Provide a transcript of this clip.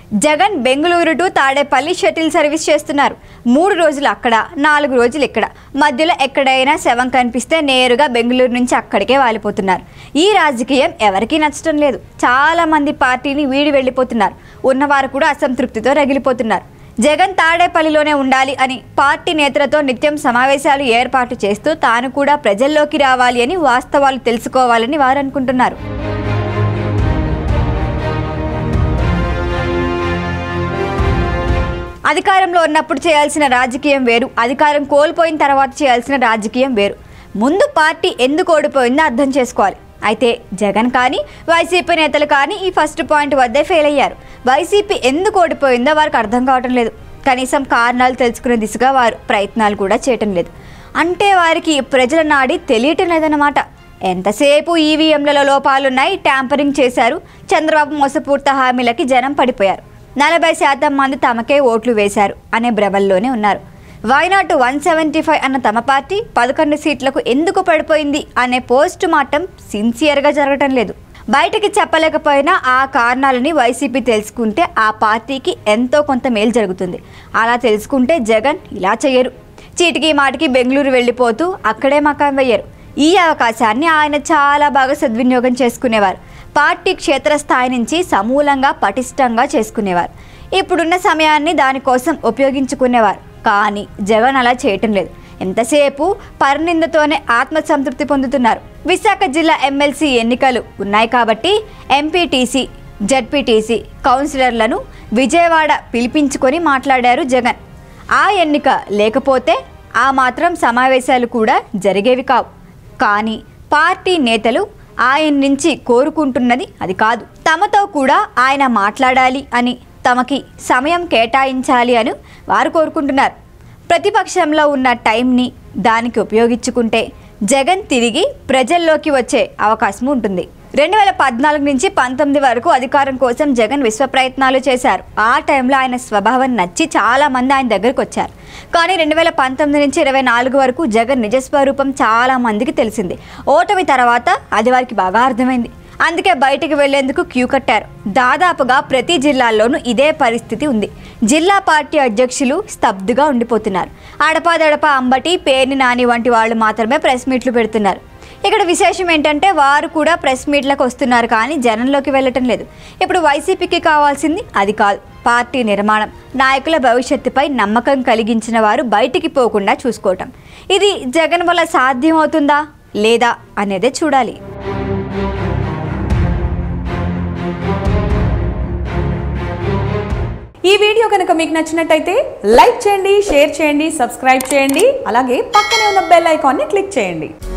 Jagan Bengaluru to Tadepalli shuttle service చేస్తున్నారు. 3 రోజులు అక్కడ, 4 రోజులు ఇక్కడ. మధ్యలో ఎక్కడైనా శవం కనిపిస్తే నేరుగా బెంగళూరు నుంచి అక్కడికే వాలిపోతున్నారు. ఈ రాజకీయం ఎవరికీ నచ్చడం లేదు. చాలా మంది పార్టీని వీడి వెళ్ళిపోతున్నారు. ఉన్నవారు కూడా అసంతృప్తితో రగిలిపోతున్నారు. జగన్ తాడేపల్లిలోనే ఉండాలి అని పార్టీ నేతలతో నిత్యం సమావేశాలు ఏర్పాటు చేస్తూ తాను కూడా ప్రజల్లోకి రావాలి అని, వాస్తవాలు తెలుసుకోవాలని వారు అనుకుంటున్నారు. అధికారంలో ఉన్నప్పుడు చేయాల్సిన రాజకీయం వేరు, అధికారం కోల్పోయిన తర్వాత చేయాల్సిన రాజకీయం వేరు. ముందు పార్టీ ఎందుకు ఓడిపోయిందో అర్థం చేసుకోవాలి. అయితే జగన్ కానీ వైసీపీ నేతలు కానీ ఈ ఫస్ట్ పాయింట్ వద్దే ఫెయిల్ అయ్యారు. వైసీపీ ఎందుకు ఓడిపోయిందో వారికి అర్థం కావటం లేదు. కనీసం కారణాలు తెలుసుకునే దిశగా వారు ప్రయత్నాలు కూడా చేయటం లేదు. అంటే వారికి ప్రజల నాడి తెలియటం లేదన్నమాట. ఎంతసేపు ఈవీఎంలలో లోపాలున్నాయి, ట్యాంపరింగ్ చేశారు, చంద్రబాబు మోసపూర్త హామీలకి జనం పడిపోయారు, 40% మంది తమకే ఓట్లు వేశారు అనే భ్రమల్లోనే ఉన్నారు. వైనాట్ 175 అన్న తమ పార్టీ 11 సీట్లకు ఎందుకు పడిపోయింది అనే పోస్ట్ మార్టం సిన్సియర్గా జరగటం లేదు. బయటకి చెప్పలేకపోయినా ఆ కారణాలని వైసీపీ తెలుసుకుంటే ఆ పార్టీకి ఎంతో కొంత మేలు జరుగుతుంది. అలా తెలుసుకుంటే జగన్ ఇలా చేయరు. చీటికి మాటికి బెంగళూరు వెళ్ళిపోతూ అక్కడే మకాం వేయరు. ఈ అవకాశాన్ని ఆయన చాలా బాగా సద్వినియోగం చేసుకునేవారు. పార్టీ క్షేత్రస్థాయి నుంచి సమూలంగా పటిష్టంగా చేసుకునేవారు. ఇప్పుడున్న సమయాన్ని దానికోసం ఉపయోగించుకునేవారు. కానీ జగన్ అలా చేయటం లేదు. ఎంతసేపు పరనిందతోనే ఆత్మసంతృప్తి పొందుతున్నారు. విశాఖ జిల్లా ఎమ్మెల్సీ ఎన్నికలు ఉన్నాయి కాబట్టి ఎంపీటీసీ, జడ్పీటీసీ కౌన్సిలర్లను విజయవాడ పిలిపించుకొని మాట్లాడారు జగన్. ఆ ఎన్నిక లేకపోతే ఆ మాత్రం సమావేశాలు కూడా జరిగేవి కావు. కానీ పార్టీ నేతలు ఆయన నుంచి కోరుకుంటున్నది అది కాదు. తమతో కూడా ఆయన మాట్లాడాలి అని, తమకి సమయం కేటాయించాలి అని వారు కోరుకుంటున్నారు. ప్రతిపక్షంలో ఉన్న టైంని దానికి ఉపయోగించుకుంటే జగన్ తిరిగి ప్రజల్లోకి వచ్చే అవకాశం ఉంటుంది. 2014 నుంచి 19 వరకు అధికారం కోసం జగన్ విశ్వ ప్రయత్నాలు చేశారు. ఆ టైంలో ఆయన స్వభావం నచ్చి చాలా మంది ఆయన దగ్గరకు వచ్చారు. కానీ 2019 నుంచి 24 వరకు జగన్ నిజస్వరూపం చాలా మందికి తెలిసింది. ఓటమి తర్వాత అది వారికి బాగా అర్థమైంది. అందుకే బయటికి వెళ్లేందుకు క్యూ కట్టారు. దాదాపుగా ప్రతి జిల్లాల్లోనూ ఇదే పరిస్థితి ఉంది. జిల్లా పార్టీ అధ్యక్షులు స్తబ్దుగా ఉండిపోతున్నారు. అడపాదడపా అంబటి, పేర్ని నాని వంటి వాళ్ళు మాత్రమే ప్రెస్ మీట్లు పెడుతున్నారు. ఇక్కడ విశేషం ఏంటంటే వారు కూడా ప్రెస్ మీట్లకు వస్తున్నారు కానీ జనంలోకి వెళ్ళటం లేదు. ఇప్పుడు వైసీపీకి కావాల్సింది అది కాదు, పార్టీ నిర్మాణం, నాయకుల భవిష్యత్తుపై నమ్మకం కలిగించిన వారు బయటికి పోకుండా చూసుకోవటం. ఇది జగన్ వల్ల సాధ్యమవుతుందా లేదా అనేదే చూడాలి. ఈ వీడియో కనుక మీకు నచ్చినట్టయితే లైక్ చేయండి, షేర్ చేయండి, సబ్స్క్రైబ్ చేయండి. అలాగే పక్కనే ఉన్న బెల్ ఐకాన్ని క్లిక్ చేయండి.